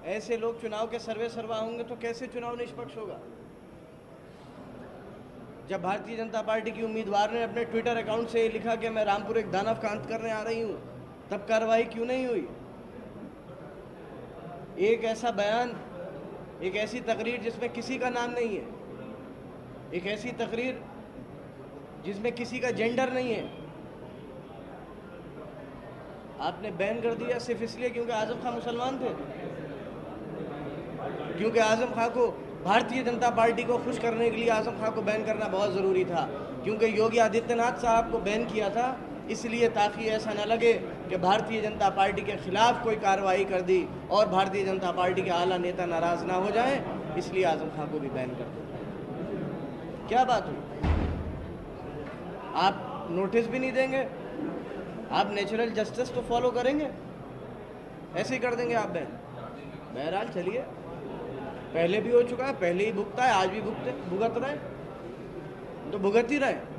ऐसे लोग चुनाव के सर्वे सर्वा होंगे तो कैसे चुनाव निष्पक्ष होगा? जब भारतीय जनता पार्टी की उम्मीदवार ने अपने ट्विटर अकाउंट से लिखा कि मैं रामपुर एक दानव का अंत करने आ रही हूं, तब कार्रवाई क्यों नहीं हुई? एक ऐसा बयान, एक ऐसी तकरीर जिसमें किसी का नाम नहीं है, एक ऐसी तकरीर जिसमें किसी का जेंडर नहीं है, आपने बैन कर दिया सिर्फ इसलिए क्योंकि आजम खां मुसलमान थे, क्योंकि आजम खां को, भारतीय जनता पार्टी को खुश करने के लिए आजम खां को बैन करना बहुत ज़रूरी था, क्योंकि योगी आदित्यनाथ साहब को बैन किया था इसलिए ताकि ऐसा न लगे कि भारतीय जनता पार्टी के खिलाफ कोई कार्रवाई कर दी और भारतीय जनता पार्टी के आला नेता नाराज़ ना हो जाएं, इसलिए आजम खां को भी बैन कर दिया। क्या बात हुई? आप नोटिस भी नहीं देंगे? आप नेचुरल जस्टिस तो फॉलो करेंगे? ऐसे ही कर देंगे आप बैन? बहरहाल चलिए, पहले भी हो चुका है, पहले ही भुगता है, आज भी भुगत रहे तो भुगत ही रहे।